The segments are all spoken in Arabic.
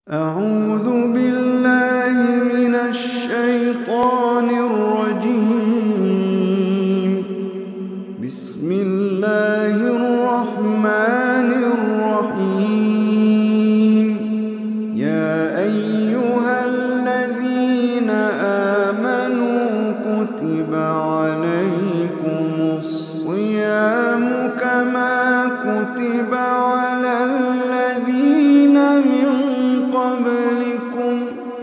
أعوذ بالله من الشيطان الرجيم. بسم الله الرحمن الرحيم. يا أيها الذين آمنوا كتب عليكم الصيام كما كتب على الذين من قبلكم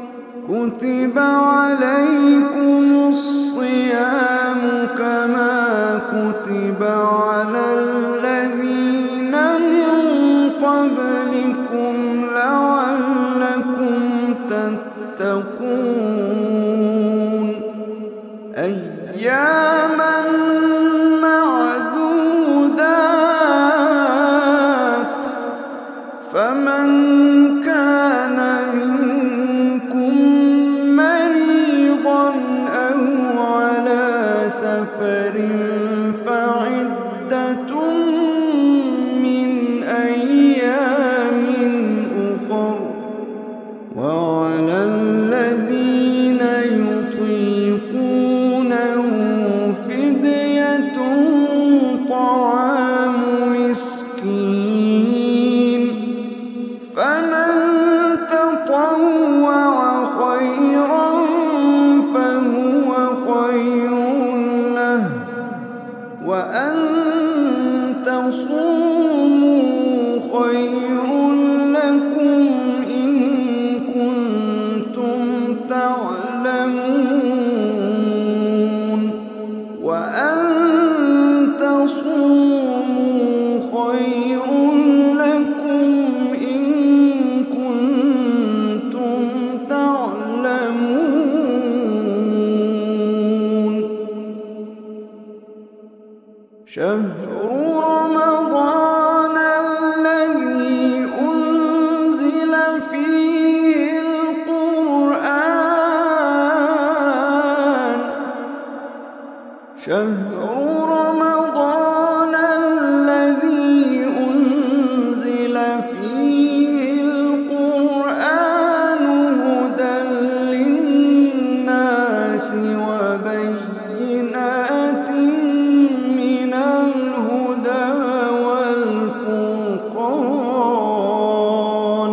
لعلكم تتقون. أياما معدودات، فمن كان منكم مريضا أو على سفر فعدة من أيام أخر، وعلى الذين يطيقونه فدية طعام مسكين، فمن تطوع خيرا فهو خير له، وأن تصوموا خير لكم إن كنتم تعلمون. وأن تصوموا خير لكم إن كنتم تعلمون. شهر رمضان الذي أنزل فيه القرآن، شهر رمضان الذي أنزل فيه القرآن هدى للناس وبينات من الهدى والفرقان،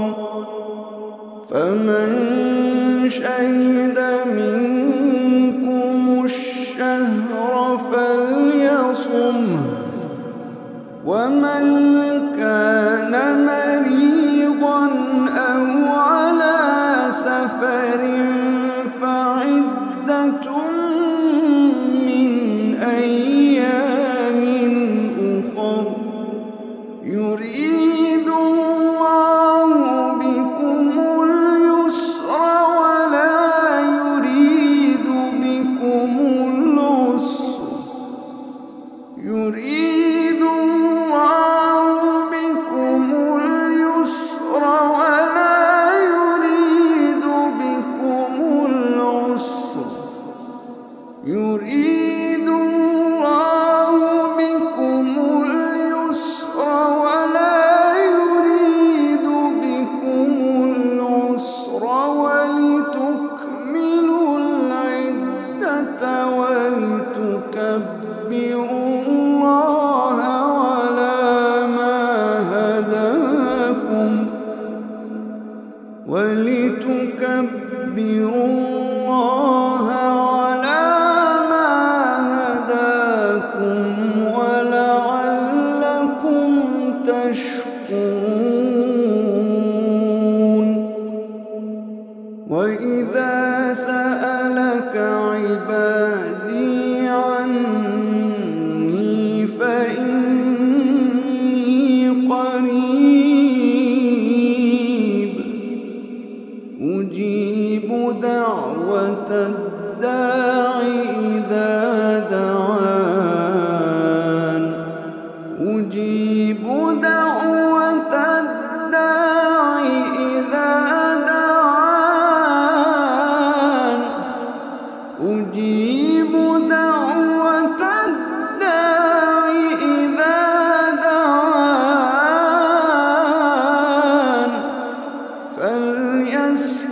فمن شهد منكم الشهر فليصمه، ومن كان مريضا أو على سفر فعدة من أيام أخر، يريد الله بكم اليسر ولا يريد بكم العسر، يريد الله بكم اليسر ولا يريد بكم العسر، يريد الله بكم اليسر ولا يريد بكم العسر، ولتكملوا العدة ولتكبروا الله على ما هداكم، ولتكبروا الله على ما هداكم ولعلكم تشكرون. وإذا سألك عبادي عني فإني قريب، أجيب دعوة الداع يسأل